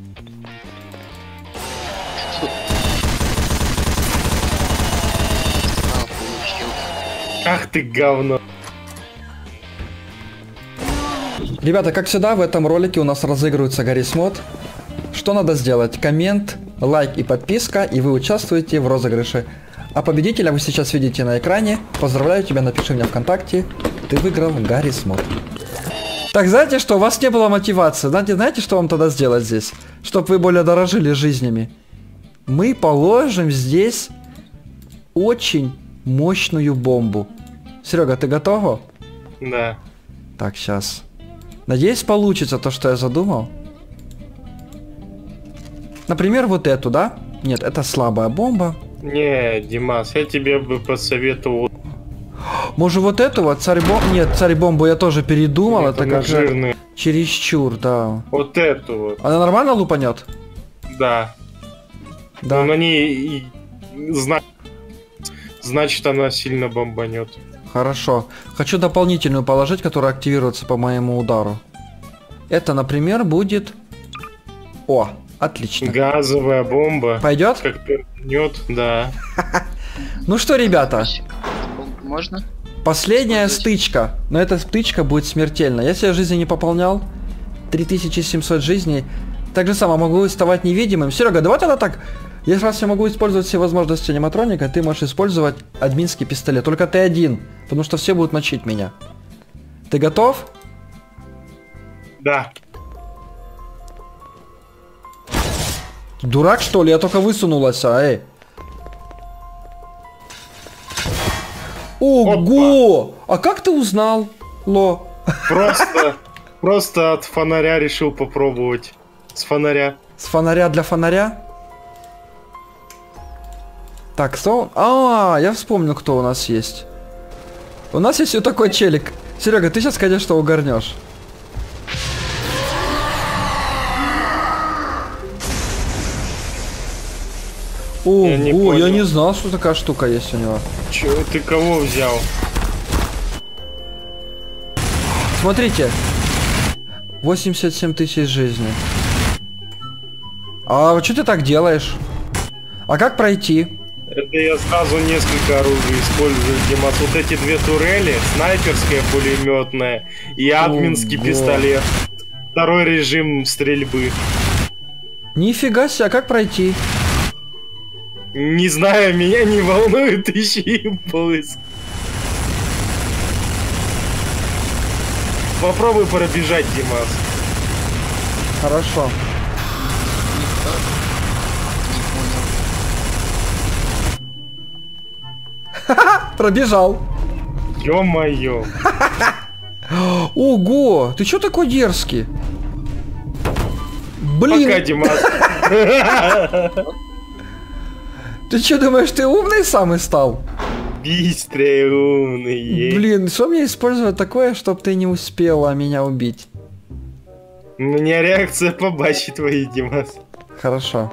Ах ты говно. Ребята, как всегда, в этом ролике у нас разыгрывается Гаррис Мод. Что надо сделать? Коммент, лайк и подписка, и вы участвуете в розыгрыше. А победителя вы сейчас видите на экране. Поздравляю тебя, напиши мне ВКонтакте. Ты выиграл Гаррис Мод. Так, знаете что? У вас не было мотивации. Знаете, что вам тогда сделать здесь? Чтобы вы более дорожили жизнями. Мы положим здесь очень мощную бомбу. Серега, ты готова? Да. Так, сейчас. Надеюсь, получится то, что я задумал. Например, вот эту, да? Нет, это слабая бомба. Не, Димас, я тебе бы посоветовал. Может, вот эту вот царь-бомбу? Нет, царь-бомбу я тоже передумал. Это Это как жирный. чересчур, да. Вот эту вот. Она нормально лупанет? Да. Да. Но на ней значит она сильно бомбанет. Хорошо. Хочу дополнительную положить, которая активируется по моему удару. Это, например, будет... О, отлично. Газовая бомба. Пойдет? Как пернет, да. Ну что, ребята, Можно? последняя стычка. Но эта стычка будет смертельна. Я себе жизни не пополнял. 3700 жизней. Так же самое, могу вставать невидимым. Серега, давай тогда так. Если раз я могу использовать все возможности аниматроника, ты можешь использовать админский пистолет. Только ты один, потому что все будут мочить меня. Ты готов? Да. Дурак, что ли? Я только высунулась, эй. Ого! А как ты узнал, Ло? Просто от фонаря решил попробовать. С фонаря. С фонаря для фонаря? Так, кто? А, я вспомнил, кто у нас есть. У нас есть вот такой челик. Серега, ты сейчас, конечно, угорнешь. Ого, Я не понял. я не знал, что такая штука есть у него. Чё, ты кого взял? Смотрите. 87 тысяч жизней. А что ты так делаешь? А как пройти? Это я сразу несколько оружий использую, Димас. Вот эти две турели, снайперская пулеметная и админский Ого. пистолет. Второй режим стрельбы. Нифига себе, а как пройти? Не знаю, меня не волнует, ищи импульс. Попробуй пробежать, Димас. Хорошо. Пробежал. Ё-моё. Ого, ты чё такой дерзкий? Блин, Пока, Димас. ты чё думаешь, ты умный самый стал? Быстрее, умный. Блин, что мне использовать такое, чтоб ты не успела меня убить? У меня реакция побачить твои, Димас. Хорошо.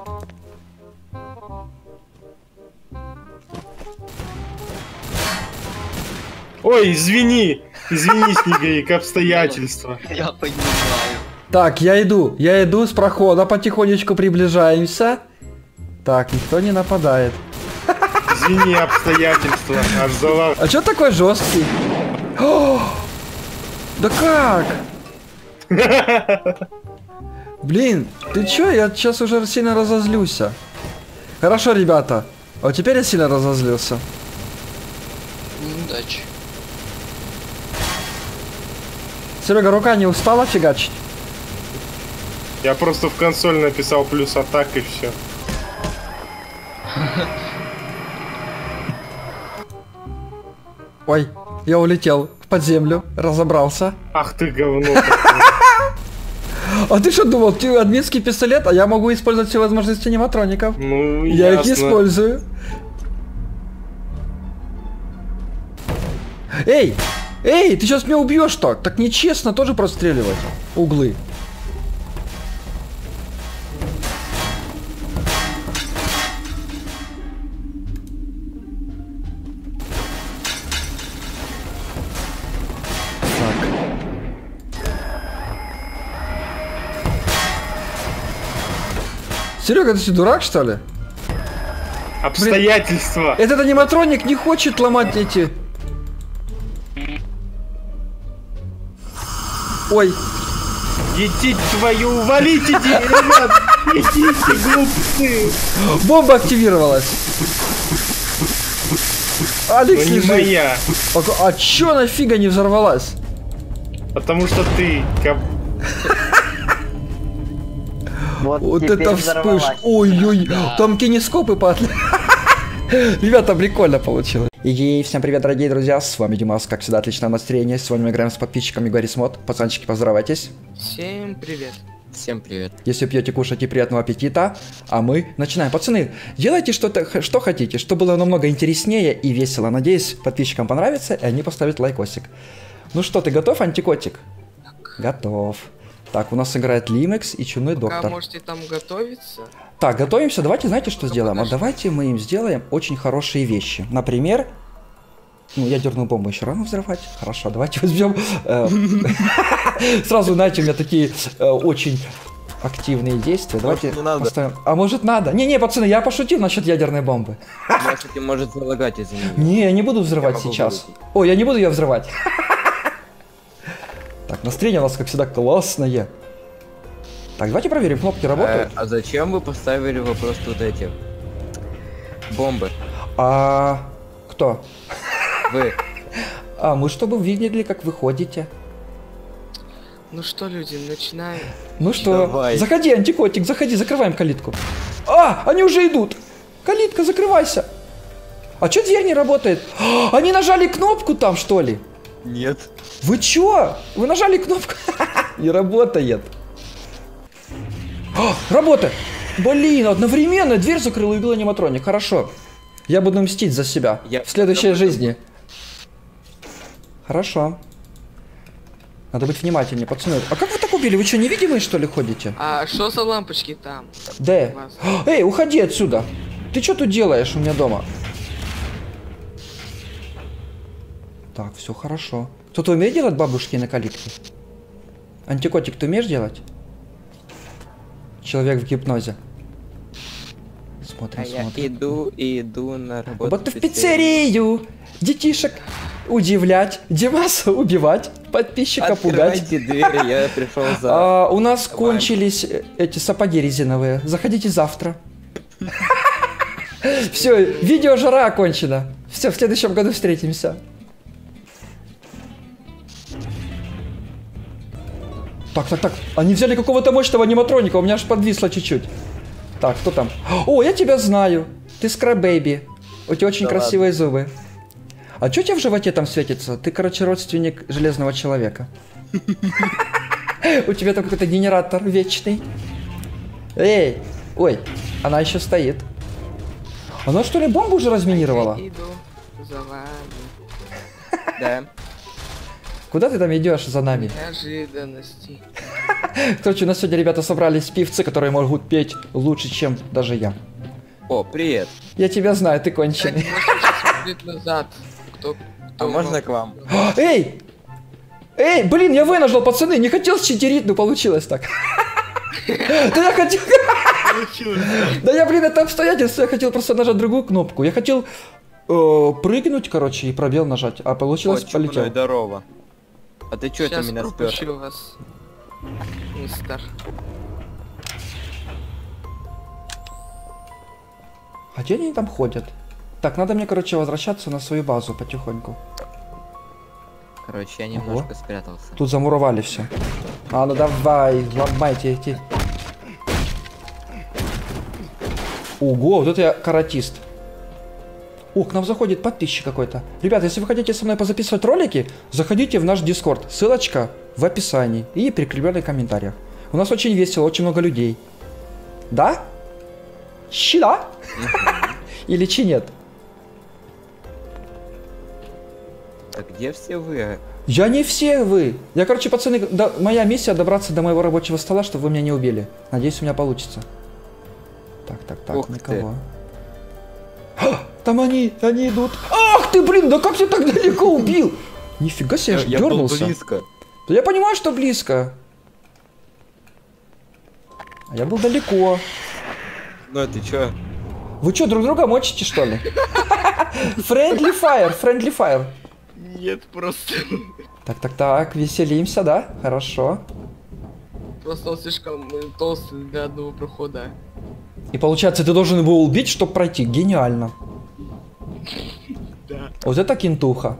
Ой, извини. Извини, Снеговик, обстоятельства. Я понимаю. Так, я иду с прохода, потихонечку приближаемся. Так, никто не нападает. Извини, обстоятельства. Аж зала. А чё такой жесткий? О! Да как? Блин, ты чё? Я сейчас уже сильно разозлюсь. Хорошо, ребята. А вот теперь я сильно разозлился. Удачи. Серега, рука не устала фигачить? Я просто в консоль написал плюс атак и все. Ой, я улетел под землю, разобрался. Ах ты говно. А ты что думал, ты админский пистолет, а я могу использовать все возможности аниматроников? Ну, Я их ясно. использую. Эй! Эй, ты сейчас меня убьешь так? Так нечестно тоже простреливать углы. Серега, ты что, дурак, что ли? Обстоятельства. Этот аниматроник не хочет ломать эти... Ой, Идите твою, валите, ребят! Идите, глупцы! бомба активировалась. Алекс Ну не лежит. моя. А чё нафига не взорвалась? Потому что ты... Вот это вспышка. Ой-ой, там кинескопы падали. Ребята, прикольно получилось. И всем привет, дорогие друзья, с вами Димас, как всегда, отличное настроение. Сегодня мы играем с подписчиками Гаррис Мод. Пацанчики, поздоровайтесь. Всем привет. Всем привет. Если пьете, кушайте, приятного аппетита. А мы начинаем. Пацаны, делайте что-то, что хотите, чтобы было намного интереснее и весело. Надеюсь, подписчикам понравится, и они поставят лайкосик. Ну что, ты готов, антикотик? Готов. Так, у нас играет Лимекс и Чумной Доктор. Пока можете там готовиться. Так, готовимся. Давайте, знаете, что сделаем? А давайте мы им сделаем очень хорошие вещи. Например, ну, ядерную бомбу еще рано взрывать. Хорошо, давайте возьмем... Сразу, знаете, у меня такие очень активные действия. Давайте поставим... А может надо? Не-не, пацаны, я пошутил насчет ядерной бомбы. Может залагать из-за нее. Не, я не буду взрывать сейчас. Ой, я не буду ее взрывать. Так, настроение у нас, как всегда, классное. Так, давайте проверим, кнопки работают. А зачем вы поставили вопрос вот эти бомбы? Кто? Вы. Мы чтобы видели, как вы ходите. Ну что, люди, начинаем. Ну что, Давай. заходи, антикотик, заходи, закрываем калитку. Они уже идут. Калитка, закрывайся. А чё дверь не работает? Они нажали кнопку там, что ли? Нет. Вы чё? Вы нажали кнопку? Не работает. Работает. Блин, одновременно дверь закрыла и убила аниматроник. Хорошо. Я буду мстить за себя в следующей жизни. Хорошо. Надо быть внимательнее, пацаны. А как вы так убили? Вы что, невидимые, что ли, ходите? А что за лампочки там? Да. Эй, уходи отсюда. Ты что тут делаешь у меня дома? Так, все хорошо. Кто-то умеет делать бабушки на калитке? Антикотик, ты умеешь делать? Человек в гипнозе. Смотрим, Я смотрим. иду на работу. Работа в пиццерию! Детишек удивлять, Димаса убивать, подписчика пугать. Открывайте дверь, я пришел за... У нас кончились эти сапоги резиновые. Заходите завтра. Все, видео жара окончено. Все, в следующем году встретимся. Так. Они взяли какого-то мощного аниматроника, у меня аж подвисло чуть-чуть. Так, кто там? О, я тебя знаю. Ты Скрабэйби. У тебя очень красивые зубы. А что у тебя в животе там светится? Ты, короче, родственник Железного Человека. У тебя там какой-то генератор вечный. Эй, ой, она еще стоит. Она что ли бомбу уже разминировала? Иду за вами. Да. Куда ты там идешь за нами? Неожиданности. Короче, у нас сегодня, ребята, собрались певцы, которые могут петь лучше, чем даже я. О, привет. Я тебя знаю, ты конченый. Лет назад. А можно к вам? Эй! Эй, блин, я В нажал, пацаны, не хотел читерить, но получилось так. Да я хотел... Да я, блин, это обстоятельство, я хотел просто нажать другую кнопку. Я хотел прыгнуть, короче, и пробел нажать, а получилось полетел. Здорово. А ты чё это меня спёр? Сейчас пропущу вас, мистер. А где они там ходят? Так, надо мне, короче, возвращаться на свою базу потихоньку. Короче, я немножко спрятался. Тут замуровали все. Ну давай, ломайте эти. Ого, вот это я каратист. К нам заходит подписчик какой-то. Ребята, если вы хотите со мной позаписывать ролики, заходите в наш Дискорд. Ссылочка в описании и прикрепленной в комментариях. У нас очень весело, очень много людей. Да? Да? Или чи нет? А где все вы? Я не все вы. Я, короче, пацаны, моя миссия добраться до моего рабочего стола, чтобы вы меня не убили. Надеюсь, у меня получится. Так, Ух никого. Там они идут. Ах ты, блин, да как ты так далеко убил? Нифига себе, я дернулся. Был близко. Да я понимаю, что близко. А я был далеко. Ну ты чё? Вы что, друг друга мочите, что ли? Friendly fire. Нет, просто... Так, веселимся, да? Хорошо. Просто он слишком толстый для одного прохода. И получается, ты должен его убить, чтобы пройти. Гениально. Да. Вот это кентуха.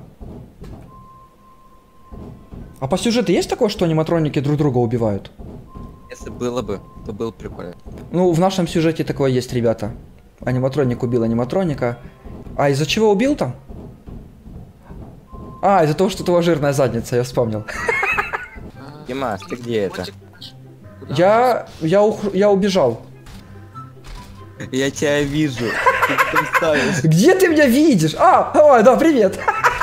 А по сюжету есть такое, что аниматроники друг друга убивают? Если было бы, то было прикольно. Ну, в нашем сюжете такое есть, ребята. Аниматроник убил аниматроника. А, из-за чего убил там? А, из-за того, что у того жирная задница, я вспомнил. Димас, ты где это? Я убежал. Я тебя вижу. Ты там ставишь. Где ты меня видишь? Ой, да, привет.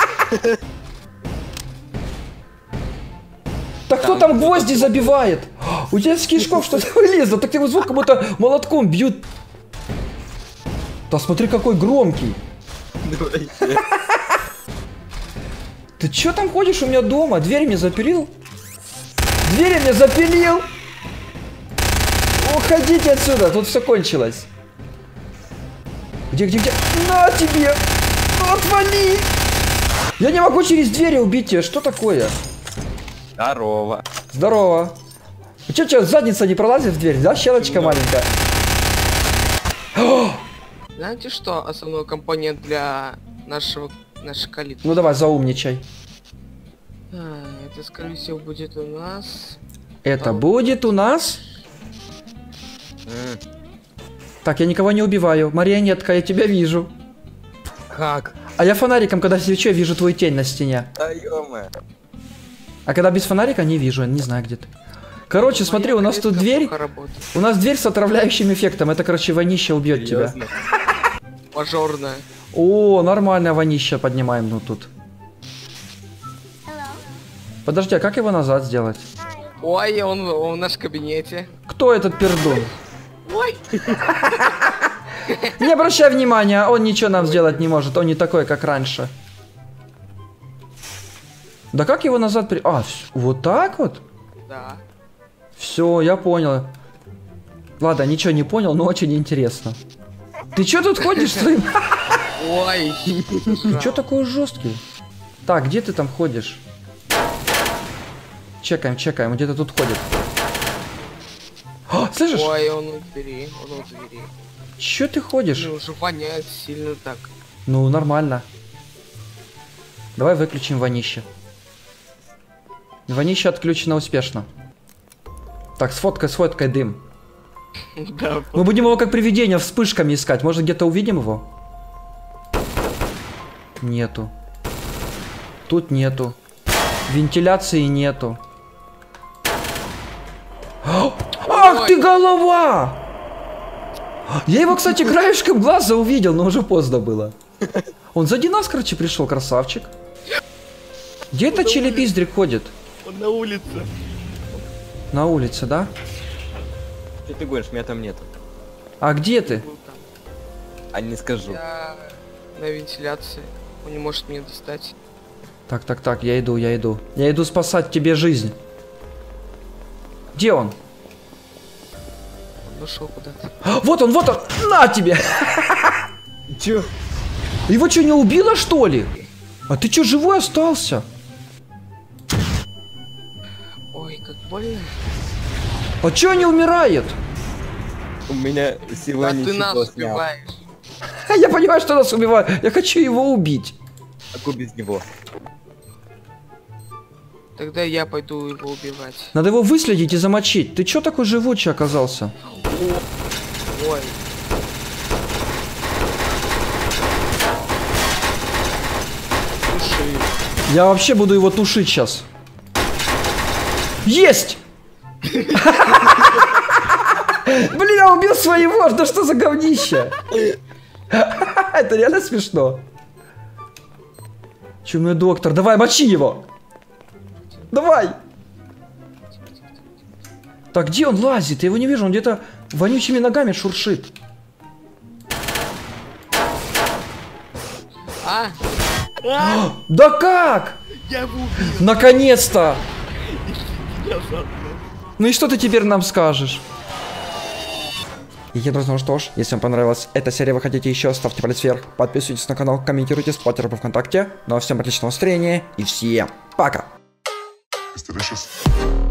Так кто там гвозди забивает? У тебя с кишков что-то вылезло. Так его звук как будто молотком бьют. Да смотри, какой громкий. Ты чё там ходишь у меня дома? Дверь мне запилил? Дверь мне запилил! Уходите отсюда, тут все кончилось. Где? На тебе! Отвали! Я не могу через двери убить тебя, что такое? Здорово. Здорово. Чё, задница не пролазит в дверь, да? Щелочка маленькая. Знаете что? Основной компонент для нашей калитки. Ну давай, заумничай. Это, скорее всего, будет у нас... Это будет у нас? Так, я никого не убиваю. Марионетка, я тебя вижу. Как? А я фонариком, когда свечу, я вижу твою тень на стене. Да ё-моё. А когда без фонарика, не вижу, не знаю где ты. Короче, смотри, у нас тут дверь. У нас дверь с отравляющим эффектом. Это, короче, вонища убьет тебя. Мажорная. О, нормальная вонища поднимаем, ну тут. Подожди, а как его назад сделать? Ой, он в нашем кабинете. Кто этот пердун? Ой. Не обращай внимания, он ничего нам сделать не может. Он не такой, как раньше. Да как его назад при... А, вот так вот? Да. Все, я понял. Ладно, ничего не понял, но очень интересно. Ты чё тут ходишь своим? Ой. Ты чё такой жесткий? Так, где ты там ходишь? Чекаем, где-то тут ходит. О, слышишь? Ой, он у двери, Чё ты ходишь? Ну, уже воняет сильно так. Ну, нормально. Давай выключим вонище. Вонище отключено успешно. Так, сфоткай дым. Да. Мы будем его как привидение вспышками искать. Может, где-то увидим его? Нету. Тут нету. Вентиляции нету. Ах ты голова! Я его, кстати, краешком глаза увидел, но уже поздно было. Он сзади нас, короче, пришел, красавчик. Где этот челепиздрик ходит? Он на улице. На улице, да? Что ты говоришь, меня там нету. А где ты? А не скажу. Я на вентиляции. Он не может меня достать. Так, я иду. Я иду спасать тебе жизнь. Где он? Он ушел куда-то. Вот он! На тебе! Чё? Его что, не убило, что ли? А ты что, живой остался? Ой, как больно. А чё не умирает? У меня сегодня А ты нас стекло снял. убиваешь. Я понимаю, что нас убивают. Я хочу его убить. А как без него? Тогда я пойду его убивать. Надо его выследить и замочить. Ты чё такой живучий оказался? Ой. Туши. Я вообще буду его тушить сейчас. Есть! Блин, я убил своего! Да что за говнище? Это реально смешно. Чумной доктор, давай, мочи его! Давай! Так, где он лазит? Я его не вижу, он где-то вонючими ногами шуршит. Да как? Наконец-то! Ну и что ты теперь нам скажешь? И, друзья, ну что ж, если вам понравилась эта серия, вы хотите еще, ставьте палец вверх, подписывайтесь на канал, комментируйте, спойлеры по ВКонтакте. Ну а всем отличного настроения и всем пока! It's delicious.